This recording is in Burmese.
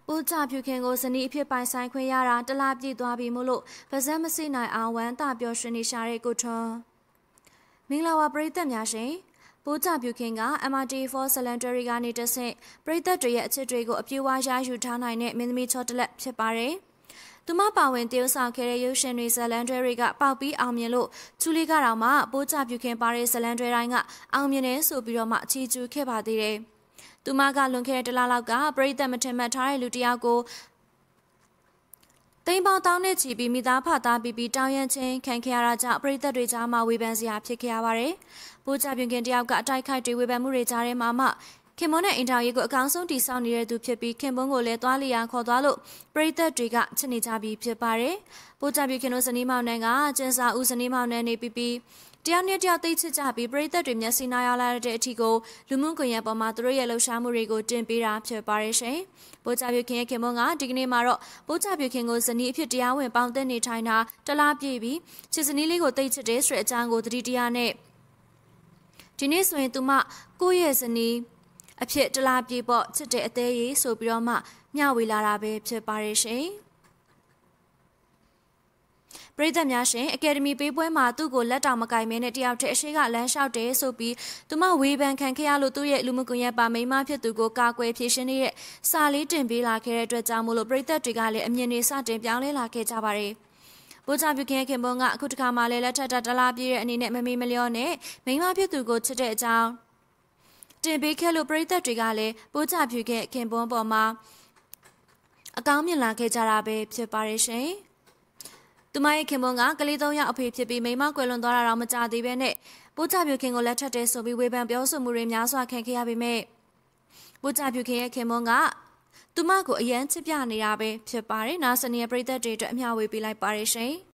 ပိုးကြဖြူခင်ကိုဇနီးအဖြစ်ပိုင်ဆိုင်ခွင့်ရတာတလားပြည့်သွားပြီမို့လို့ပါဇက်မစိနိုင်အောင်ဝမ်းသာပျော်ရွှင်နေရှာတဲ့ကိုထွန်းမင်္ဂလာပါပရိသတ်များရှင်ပိုးကြဖြူခင်က MRT4 Salantary ကနေတဆင့်ပရိသတ်တွေရဲ့အချစ်တွေကိုအပြည့်အဝရယူထားနိုင်တဲ့မင်းသမီးချောတလက်ဖြစ်ပါတယ်သူမပါဝင်တရုပ်ဆောင်ခဲ့တဲ့ရုပ်ရှင်တွေဇလန်တွေတွေကပေါက်ပြီးအောင်မြင်လို့ချူလီကတော့မှပိုးကြဖြူခင်ပါတဲ့ဇလန်တွေတိုင်းကအောင်မြင်နေဆိုပြီးတော့မှအချီးကျူးခဲ့ပါသေးတယ်သူမကလွန်ခဲ့တဲ့တလလောက်ကပရိသတ်မထင်မှတ်ထားတဲ့လူတစ်ယောက်ကိုတိမ်ပေါတောင်းနဲ့ချီပြီးမိသားဖသားပြီးတောင်းရန်ချင်းခံခဲ့ရတာကြောင့်ပရိသတ်တွေကြားမှာဝေဖန်စရာဖြစ်ခဲ့ရပါတယ်။ပိုးကြပြင်းခင်တယောက်ကအတိုက်ခိုက်တွေဝေဖန်မှုတွေကြားထဲမှာမှခင်မွန်းနဲ့အင်တာရေးကိုအကောင်းဆုံးတည်ဆောက်နေတဲ့သူဖြစ်ပြီးခင်မွန်းကိုလည်းသွားလျာခေါ်သွားလို့ပရိသတ်တွေကချစ်နေကြပြီးဖြစ်ပါတယ်။ပိုးကြပြင်းခင်တို့ဇနီးမောင်နှံကကျင်းစာဦးဇနီးမောင်နှံနေပြီးတယောက်နဲ့တယောက်သိချစ်ကြပြီးပရိသတ်တွေမျက်စိနားရောက်လာတဲ့အထီကိုလူမှုကွန်ရက်ပေါ်မှာသူတို့ရဲ့လှုပ်ရှားမှုတွေကိုတင်ပေးတာဖြစ်ပါတယ်ရှင်။ပိုးကြပြခင်ရဲ့ခင်မွန်းကဒီကနေ့မှာတော့ပိုးကြပြခင်ကိုဇနီးအဖြစ်တရားဝင်ပေါင်းသက်နေထိုင်တာတလားပြည့်ပြီးချစ်ဇနီးလေးကိုသိချစ်တဲ့ဆိုတဲ့အကြောင်းကိုသတိတရားနဲ့ဒီနေ့ဆိုရင်သူမကိုယ့်ရဲ့ဇနီးအဖြစ်တလားပြည့်ပေါ့ချစ်တဲ့အသေးရေးဆိုပြီးတော့မှမျှဝေလာတာပဲဖြစ်ပါတယ်ရှင်။ပရိသတ်များရှင်အကယ်ဒမီပေးပွဲမှာသူ့ကိုလက်တောင်မကင်မဲနဲ့တယောက်တည်းအရှိကလမ်းလျှောက်တယ်ဆိုပြီးသူမဝေဖန်ခံခဲ့ရလို့သူ့ရဲ့လူမှုကွန်ရက်ပါမိန်းမဖြစ်သူကိုကာကွယ်ဖြေရှင်းနေတဲ့စာလေးတင်ပေးလာခဲ့တဲ့အတွက်ကြောင့်မို့လို့ပရိသတ်တွေကလည်းအမြင်တွေစတင်ပြောင်းလဲလာခဲ့ကြပါတယ်။ပိုးကြပြခင်ခင်ပွန်ကအခုတစ်ခါမှလည်းလက်ထပ်တလားပြည့်တဲ့အနေနဲ့မမေမလျောနဲ့မိန်းမဖြစ်သူကိုချစ်တဲ့အကြောင်းတင်ပေးခဲ့လို့ပရိသတ်တွေကလည်းပိုးကြပြခင်ပွန်ပေါ်မှာအကောင်းမြင်လာခဲ့ကြတာပဲဖြစ်ပါတယ်ရှင်။သူမရဲ့ခင်ပွန်းကကလေး3ယောက်အဖေဖြစ်ပြီးမိန်းမကွယ်လွန်သွားတာတော့မကြသေးပဲနဲ့ပိုးကြပြူခင်ကိုလက်ထပ်တဲ့ဆိုပြီးဝေဖန်ပြောဆိုမှုတွေများစွာခံခဲ့ရပေမဲ့ပိုးကြပြူခင်ရဲ့ခင်ပွန်းကသူမကိုအယမ်းချစ်ပြနေတာပဲဖြစ်ပါတယ်။နာဆနီရဲ့ပရိသတ်တွေအတွက်အမျှဝေပေးလိုက်ပါတယ်ရှင်။